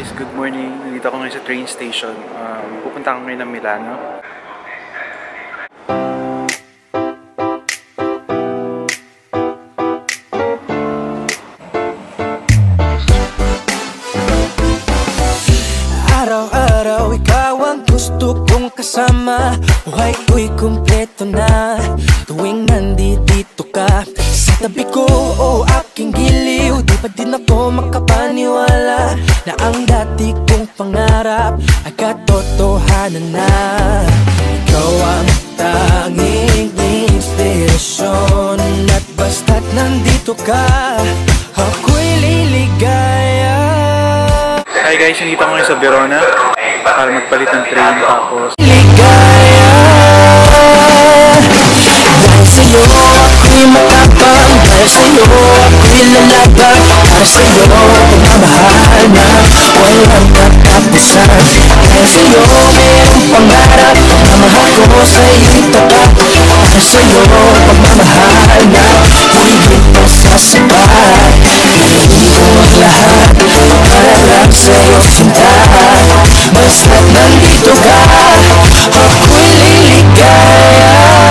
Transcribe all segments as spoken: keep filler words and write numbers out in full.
guys, good morning. Nandito ako ngayon sa train station. Um, pupunta ako ngayon ng Milano. Araw-araw ikaw ang gusto kong kasama. Buhay ko'y kumpleto na tuwing nandito ka sa tabi ko o aking giliw. Di pa din ako makapaniwala na ang dati kong pangarap ay katotohanan na. Ikaw ang tanging inspirasyon at basta't nandito ka, ako'y liligaya. Hi guys, nandito ako ngayon sa Verona para magpalit ng train tapos Ligaya. Dahil sa'yo ako'y matapang, dahil sa'yo ako'y lalaban, para sa'yo pagmamahal na walang katapusan. Dahil sa'yo mayroong pangarap na mahal ko sa'yo'y tapat, para sa'yo pagmamahal na higit pa sa sapat. Higit ko ang lahat para lang sa'yo sinta, basta't nandito ka, ako'y liligaya.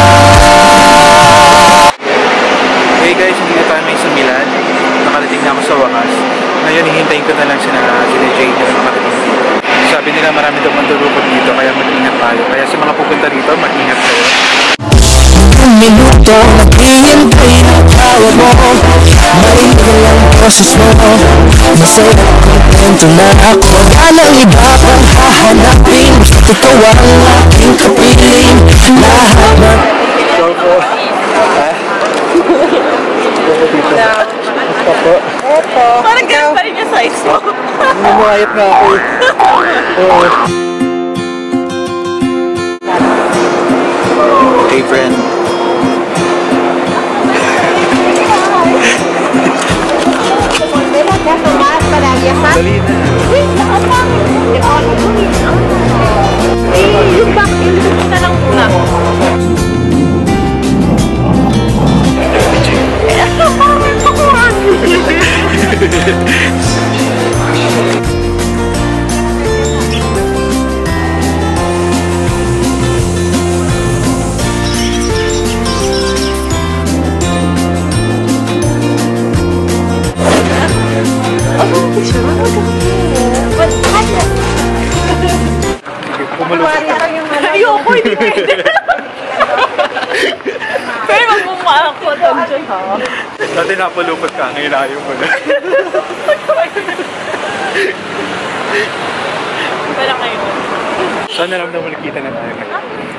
hey guys, hindi na tayo ngayon sa Milan. Nakarating na ako sa wakas. Ngayon, hihintayin ko na lang sila sila Jade na makarating dito. Sabi nila marami daw mandurukot dito, kaya mag-ingat tayo. Kaya sa mga pupunta dito, mag-ingat kayo. Ang minuto naghihintay ng tawag mo, marinig ang boses mo, masaya kontento na ako. Walang iba pang hahanapin, basta't ikaw ang aking kapiling. Lahat na Ikaw po. Ha? Basta po. Eto. Parang ganun pa rin yung size mo. Namuhayap na ako eh. Oo. Hey friend. Dali na. Eh, yung back, yung gusto na lang muna. Eh, ano parang may pakuhan? Ayoko, hindi pwede. Pero magmumahal ko doon dyan, ha? Dati napalupot ka, ngayon ayaw mo na. Wala kayo. Saan naramdaman nakita na tayo ngayon?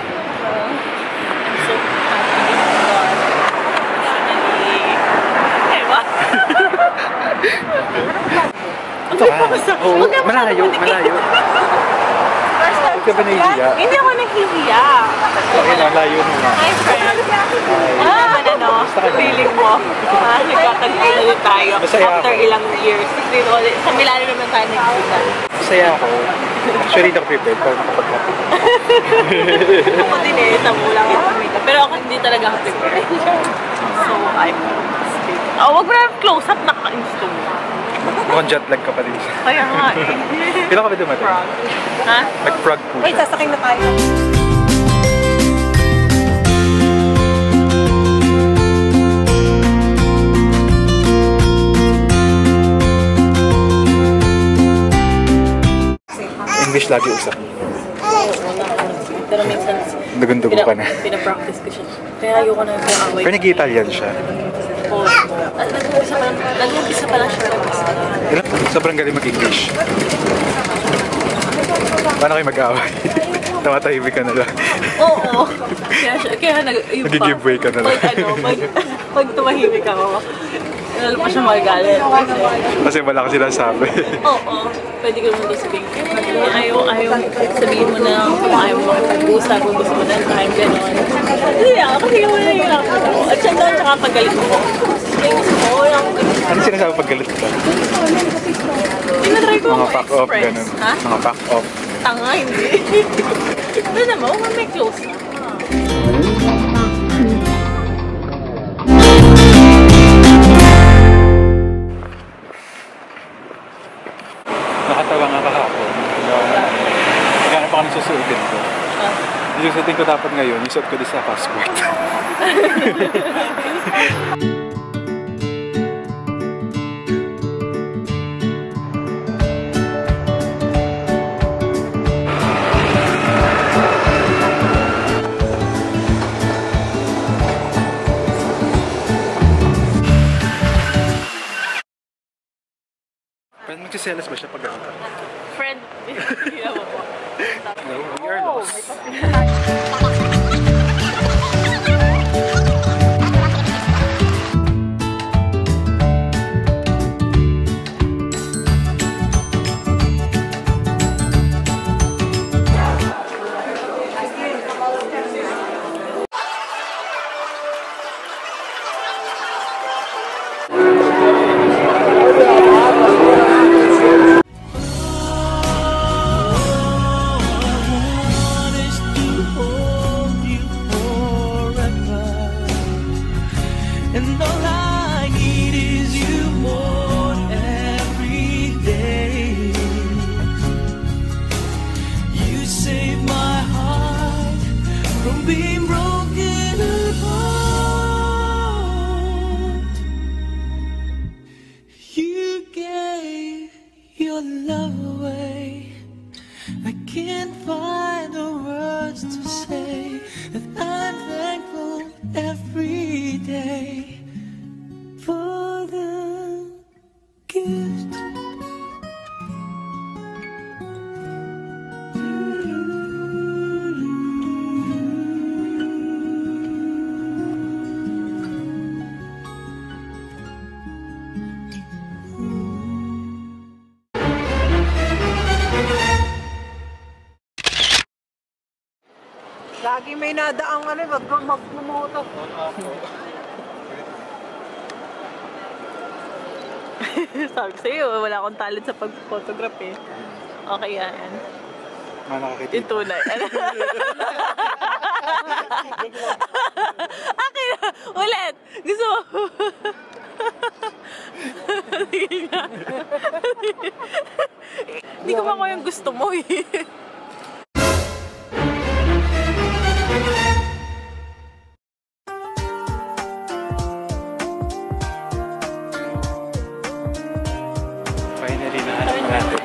Ito ka? Oo, malayo, malayo. Huwag ka ba nahihiya? Hindi ako nahihiya. Okay lang, layo mo nga. Hi, friend. Ah, ano, feeling mo. Ah, nagkakagay na din tayo. Masaya After ako. ilang years. Dito ulit. Sa Milano naman tayo nagkita. Masaya ako. Actually, naka-prepared para makapag-kapit. Ako din eh, sa mulang ako kumita. Pero ako hindi talaga ako prepared. So, I'm scared. Oh, wag mo na close up, naka-insto mo. Mukhang jet lag ka pa din. Kaya nga eh. Kailan ka ba dumating? Frog. Ha? Nag-frog po Wait, siya. sasakin na tayo. English lagi usap. Oo, pero minsan Dugun-dugo ka na. pinapractice ko siya. Kaya ayoko na yung away. Pero nag-Italian siya. Oo. At nag-umpisa pa lang, nag-umpisa pa lang siya. Sobrang galing mag-English. Paano kayo mag-away? Tamatahimik ka na lang. Oo. Kaya siya, kaya nag... yung Nag-give way ka na lang. Pag ano, pag, pag tumahimik ako, lalo pa siya magalit. Kasi, Kasi wala ka sinasabi. oo. Pwede ko naman sabihin, ayaw, ayaw, sabihin mo na kung ayaw mo makipag-usap, kung gusto mo ng time, gano'n. Kasi yan, kasi yung wala yung ako. At siya doon, tsaka paggalit mo. Kaya gusto mo, yung... Ano sinasabi pag galit ka? Tinatry ko Mga ako pack off, express. ganun. Ha? Mga pack off. Tanga, hindi. Ano naman, huwag may close na. Nakatawa nga ko. Ah. Yung setting ko dapat ngayon, yung suot ko din sa passport. Parang magsiselas ba siya pag gano'n? Friend. No, we are lost. And all I need is you more every day. You save my heart from being broken apart. You gave your love away. I can't find the words to say that I'm thankful every day for the gift. Lagi may nadaang ano, wag kang magmumoto. Sabi ko sa'yo, wala akong talent sa pag-photograph eh. Okay yan. Mga nakakita. Yung tunay. Okay na. Ulit. Gusto mo. Sige nga. Hindi ko makuha yung gusto mo eh. Finally, nahanap mo natin.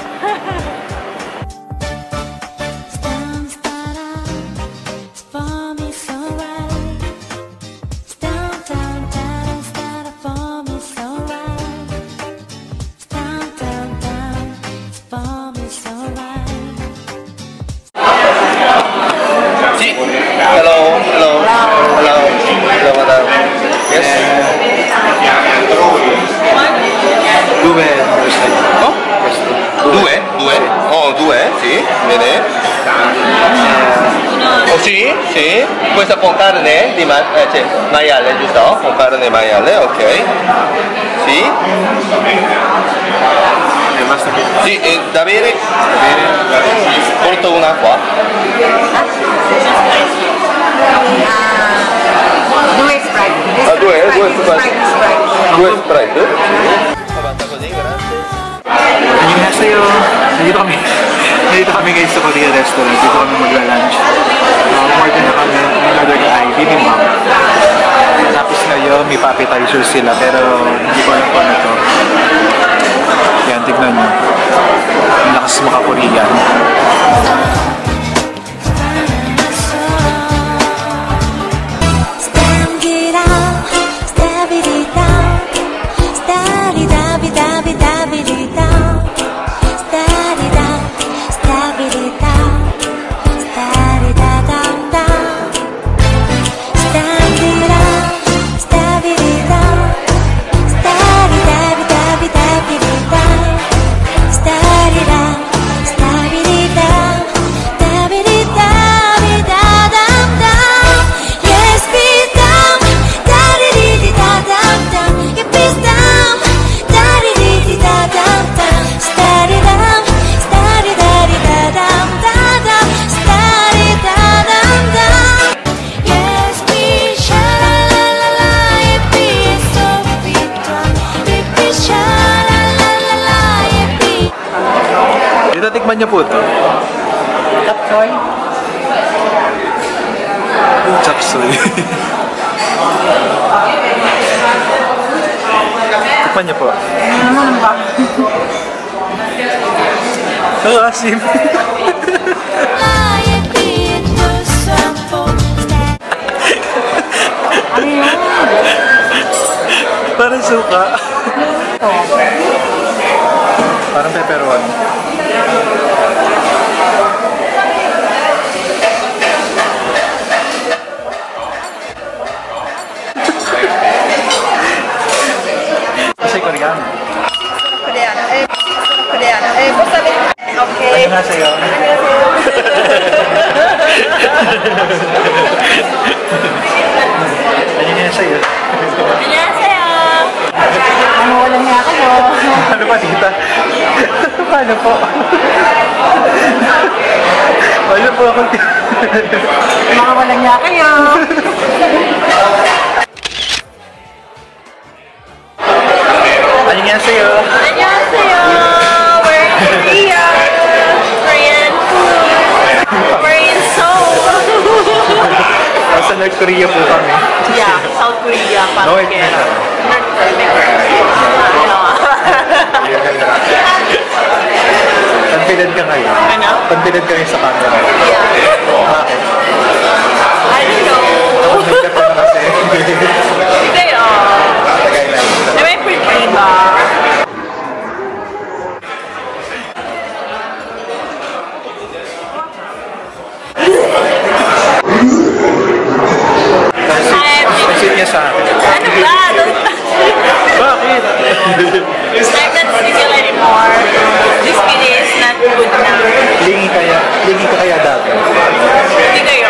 Hello, hello, hello, hello, madam. Yes. Due. Oh? Due? Due? Oh, due? Sì, bene. Oh, sì, sì. Questa con carne di ma eh, cioè, maiale, giusto? Con carne maiale, ok. Sì. Eh, basta che... Sì, eh, da bere? Porto un'acqua. Due Sprite. Ah, due? Due Sprite. Sprite. Due Sprite? Basta così, grazie. Annyeonghaseyo. Nandito kami. Nandito kami guys sa Korea restaurant. Dito kami magla-lunch. Uh, order na kami ng another ay bibimbap. Tapos ngayon may pa-appetizer sila pero hindi ko alam kung ano to. Yan, tignan nyo. Ang lakas maka-Korean. Tikman niyo po ito. Soy? Chop suey. Tikman niyo po. Ano ba? Oh, asim. Ano yun? Parang suka. Parang pepperoni. Kasi koreano. Koreano. Eh, Koreano. Eh, basta rin. Okay. Ano nga sa'yo? Ano nga sa'yo? Annyeonghaseyo! Ano, walang niya kayo. Ano pa, tita? Paano po? Paano po ako? Mga walang niya kayo. Ano nga sa'yo? Annyeonghaseyo! We're in Korea! Korean food! We're in Seoul! Sa North Korea po kami. Yeah, South Korea. Parang North kaya. na. North Korea. Confident ka ngayon? Ano? Confident ka ngayon sa camera? Yeah. Bakit? I don't know. Nagkat ka na kasi. Hindi ah. Ay, may pretty ba? Pasit niya sa akin. Ano ba? Don't Bakit? I'm not single anymore. This video is not good na. Lingi kaya, lingi ka kaya dati. Hindi kayo.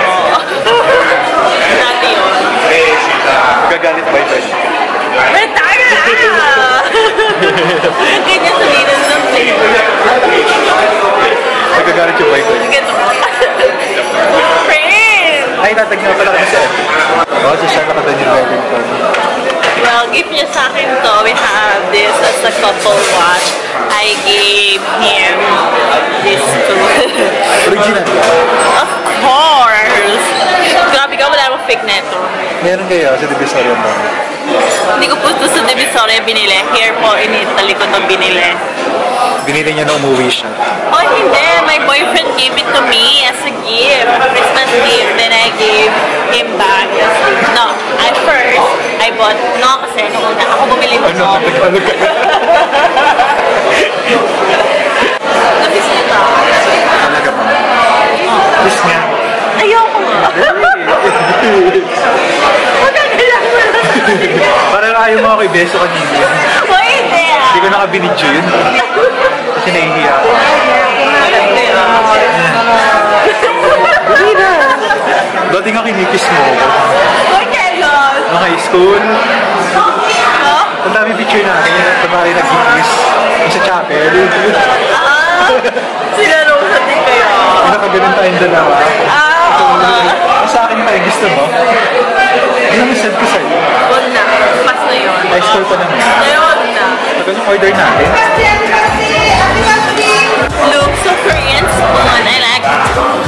Dati yun. Gagalit ba ito? Retire na! Ganyan sulitan ng flavor. Nagagalit yung boyfriend. Ganito ko. Friend! Ay, tatag nga pala kasi. Oo, si Shala ka doon yung Wellington. Well, gift niya sa akin to. We have this as a couple watch. I gave him this too. Original ka? Of course! Grabe ka, wala akong fake neto. Meron kayo sa Divisoria mo. Hindi ko po ito sa Divisoria binili. Here po in Italy ko ito binili. Binili niya na umuwi siya. Oh, hindi. My boyfriend gave it to me as a gift. Christmas gift. Then I gave him back as a gift. No, at first, I bought, no, kasi nung una, ako bumili mo Ano? ko. Ano ka? Nabis nito. Talaga ba? Please nga. Ayoko nga. Magagalang mo na. Parang ayaw mo ako i-beso kanina. Oh, hindi ah. Hindi ko nakabinidyo yun. Kasi nahihiya ako. Hindi ah. Dali na! Dati nga kinikis mo ako. Oh, kailan? Nung high school. Huh? Ang dami picture natin. Kunwari nag-kiss. Sa chapel. Ah, sinaro sa din kayo. Nakaganon tayong dalawa. Ah, oo nga. Ang sa akin pa yung gusto mo. Hindi naman send ko sa'yo. Huwag na. Pas na yun. High school pa naman. Ayun na. Ito yung order natin. Looks of Korean spoon. I like it.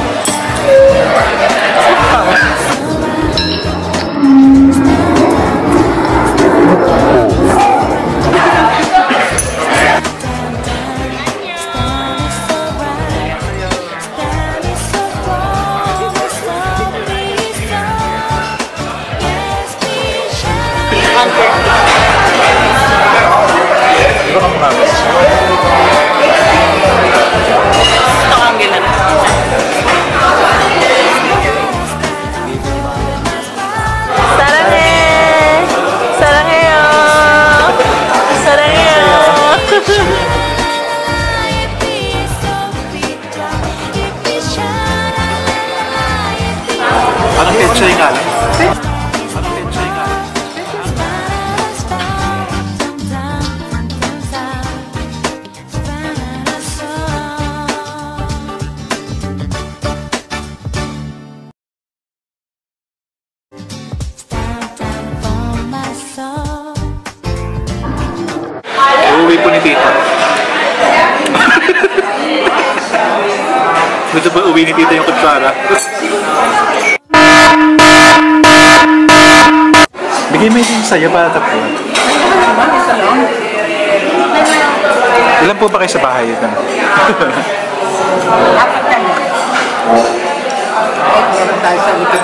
Ito kang mamas. Ito ang gilan. Sarange! Sarangeyo! Sarangeyo! Anong pizza yung alam? Anong pizza yung alam? Uuwi po ni tita. Gusto ba Inuwi ni tita yung kutsara. Bigay mo yung sa'yo para tatlo. Ilan po ba kayo sa bahay ito? Apat na lang. Ay, meron tayo sa likod.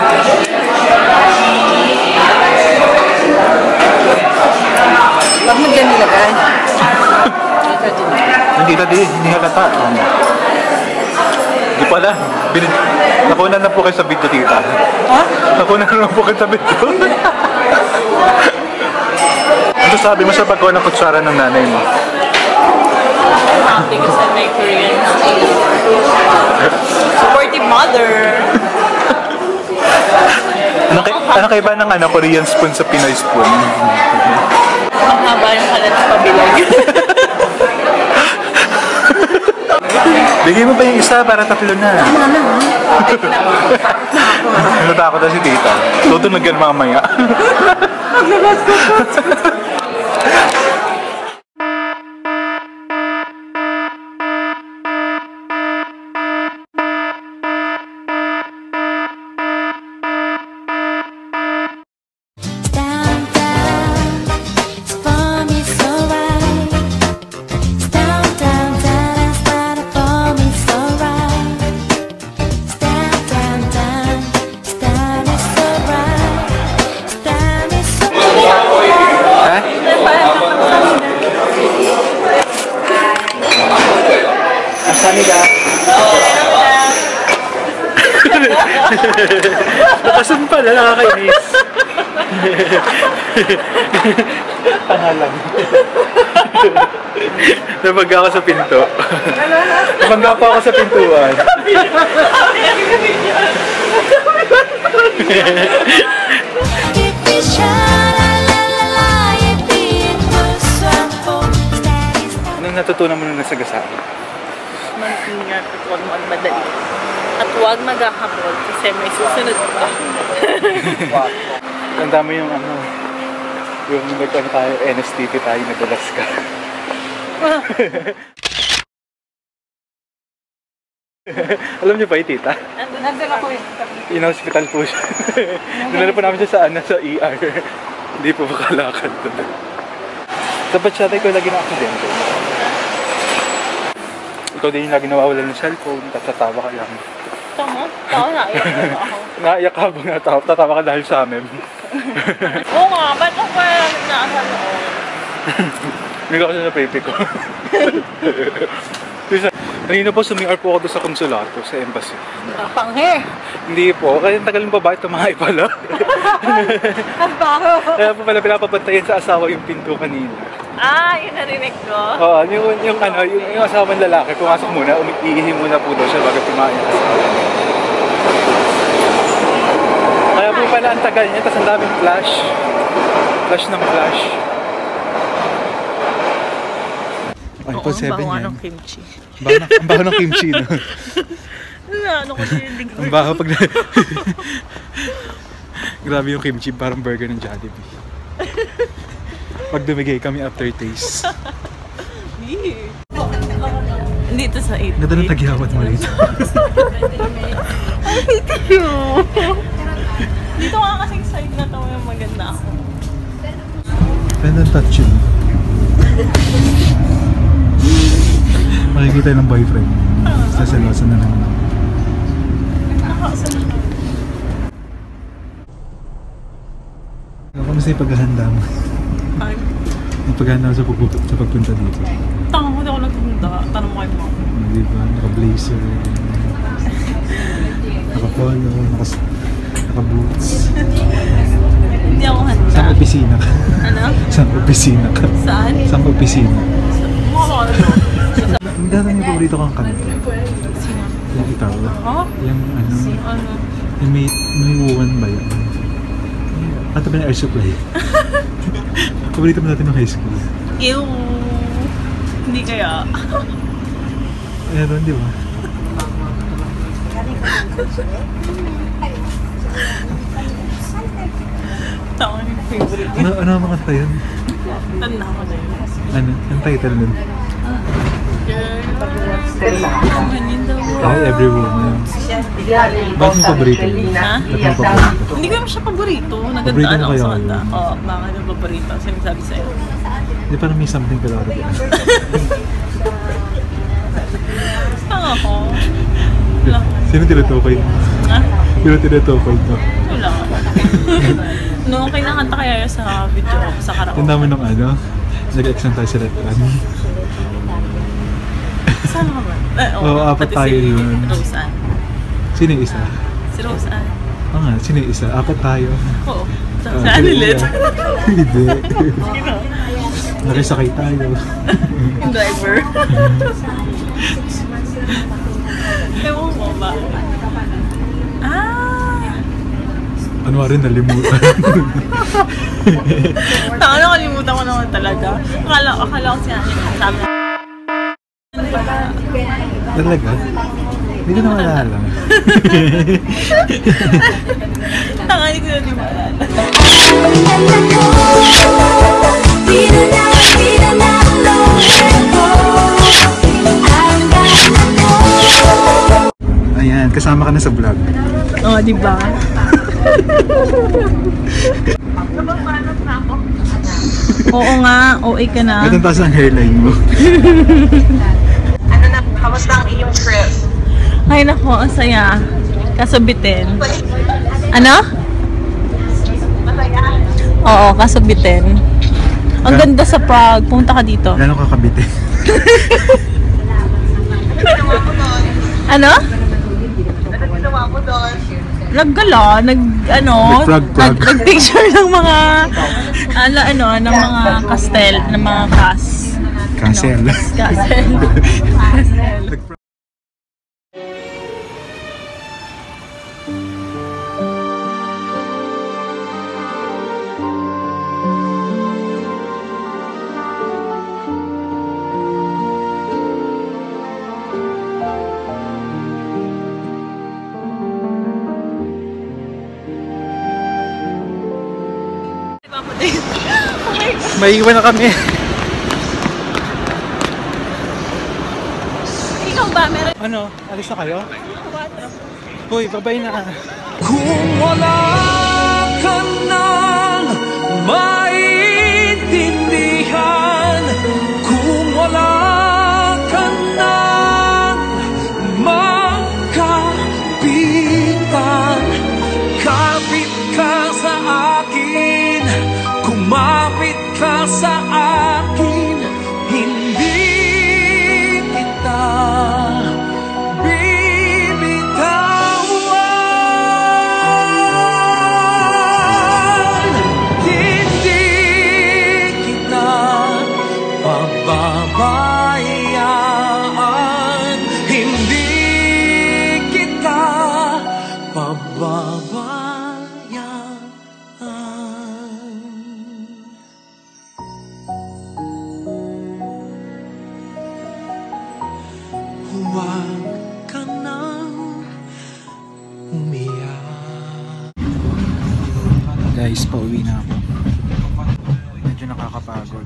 Huwag mo dyan nilagay. Hindi na di, hindi halata. Hindi pala. Bin- Nakunan na po kayo sa video, tita. Ha? Nakunan na po kayo sa video. Ano sabi mo sa pagkuha ng kutsara ng nanay mo? Happy kasi may Korean supportive mother. Ano, kay, ano kayo ba ng ano, Korean spoon sa Pinoy spoon? Ang haba yung kalat sa pabilag. Bigay mo ba yung isa para tatlo na? Natakot na si tita. Tutunog yan mamaya. Maglabas ko po. Nakasun pala, nakakainis. Pangalan. Nabangga ako sa pinto. Nabangga pa ako sa pintuan. Anong natutunan mo nung nasa gasaan? Mag-ingat at huwag magmadali. At huwag maghahabol kasi may susunod pa. Ang dami yung ano, yung nag-ano tayo, N S T P tayo, nadalas ka. Alam niyo ba yung tita? Nandun ako yun. In-hospital po siya. Dinala po namin siya sa, ano, sa E R. Hindi po makalakad doon. Dapat siya tayo ko lagi na aksidente. Ikaw din yung lagi nawawalan ng cellphone, tatatawa ka lang. Tama? Tama na, iyak ako. Naiyak ka ba nga, tatawa ka dahil sa amin. Oo nga, ba't ako kaya nasa noon? Hindi ko kasi napipi ko. Kanina po sumi-ar po ako doon sa konsulato, sa embassy. Panghe! Hindi po, kaya tagal ng babae tumahay pala. Ang baho! Kaya po pala pinapabantayan sa asawa yung pinto kanina. Ah, yun narinig ko. Oo, yung, yung, ano, yung, yung asawa ng lalaki, pumasok muna, umiihi muna po daw siya bago tumahay yung asawa. Kaya po pala ang tagal niya, tapos ang daming flash. Flash ng flash. Ay, Oo, po ang seven baho yan. ng kimchi. Ang baho ng, ang baho ng kimchi, no? Ano ko nililig ko? Ang baho pag... Grabe yung kimchi, parang burger ng Jollibee. Pag dumigay kami aftertaste. Dito sa eight. Ganda ng tagyawat mo rito. I hate you! Dito nga kasing side na to yung maganda ako. Ganda ng touch yun. Makikita ng boyfriend. Saselosa na lang. Kamusta yung paghahanda mo? Ay, Yung paghahanda mo sa, pagpup- sa pagpunta dito? tanga ko, di ako nagtunda. Tanong mo kay mom. Di ba? Naka-blazer, naka-polo, naka- naka-boots. Hindi ako handa. Saan opisina ka? Ano? Saan opisina ka? Saan? Saan opisina? Mukha ko ano? Ang dati niyo paborito kang kanta. Sino? Yung ikaw. Ha? Yung ano, Ano? yung may, may uwan ba yun? Kanta ba ng Air Supply? Paborito mo natin ng high school. Ew! Hindi kaya. Meron, di ba? Tama yung favorite. Ano, ano ang mga kanta yun? Tanda ko na yun. Ano? Ang title nun? Girl, woman in the world. Ay, Every Woman. Bakit mo paborito yun? Ha? Bakit mo paborito? Hindi ko naman siya paborito. Paborito Nagandaan mo ako kaya sa kanta. yun? Oo, bakit yung paborito? Sinasabi sa'yo. Hindi parang may something ka lang. Tanga ko. Wala. Sino tinutukoy? Ha? Sino tinutukoy to? Wala. Noong kinakanta kaya yun sa video ko, sa karaoke. Ang dami ng ano, nag-exam tayo sa Letran. Saan ka ba? Eh, Oo, apat pati tayo si yun. Rose Ann. Sino yung isa? Si Rose Ann. Oo nga, sino yung isa? Apat tayo. Oo. Sa Ah, si Anilet. Hindi. Sino? Nakisakay tayo. Yung driver. Ewan mo ba? Ah! Ano nga rin, nalimutan. Taka, nakalimutan ko naman talaga. Akala, akala ko si Anilet. Sabi na. Talaga? Hindi ko na maalala. Taka, hindi ko na di maalala. Ayan, kasama ka na sa vlog. Oo, oh, di ba? Oo nga, O A ka na. Ganun taas ang hairline mo. Ano na, kamusta ang iyong trip? Ay nako, ang saya. Kaso bitin. Ano? Oo, kaso bitin. Ang Ga- ganda sa Prague. Pumunta ka dito. Gano'n ka kabite? Ano? Ano ginawa mo doon? Naggala, nag ano, Nag-Prague, Prague. nag, nag-picture ng mga ano ano, ng mga castle, ng mga cas. Castle. Ano, castle. May iwan na kami. Ikaw ba, meron? Ano? Alis na kayo? Uy, babay na. Kung wala ka nang maintindihan, kung wala ka nang makapitan, kapit ka sa akin, kumapit ka sa akin, hindi kita bibitawan, hindi kita pababayaan, hindi kita pababayaan. Huwag ka nang umiyak. Guys, pauwi na ako. Medyo nakakapagod.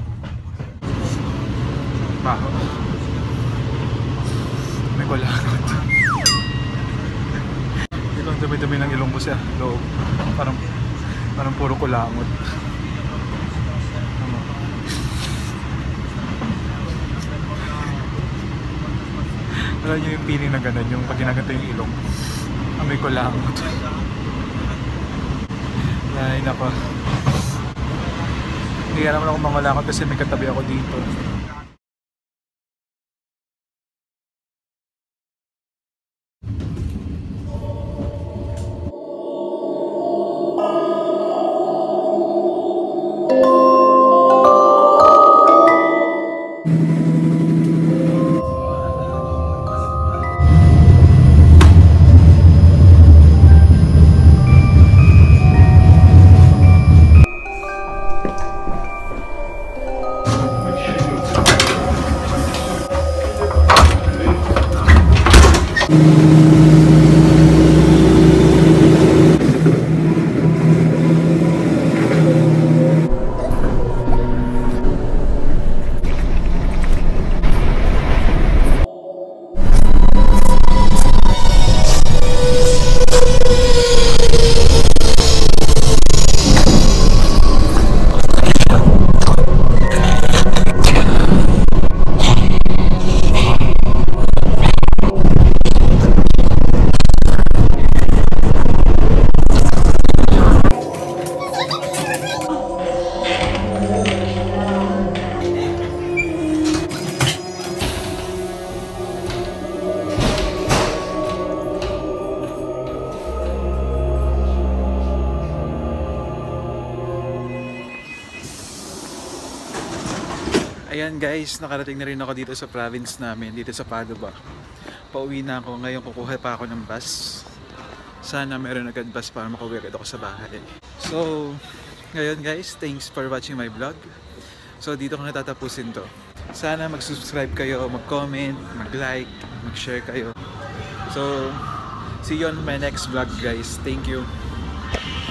Baho. May kulangot. Ito ang dami-dami ng ilong ko sa loob. Parang, parang puro kulangot. Ano? Alam niyo yung piling na gano'n, yung pag ginaganto yung ilong. Amoy kulangot. Ay, nako. Hindi ka naman ako mangalakot kasi may katabi ako dito. Ayan guys, nakarating na rin ako dito sa province namin, dito sa Padova. Pauwi na ako, ngayon kukuha pa ako ng bus. Sana meron agad bus para makauwi agad ako sa bahay. So, ngayon guys, thanks for watching my vlog. So dito ko natatapusin to. Sana mag-subscribe kayo, mag-comment, mag-like, mag-share kayo. So, see you on my next vlog guys. Thank you.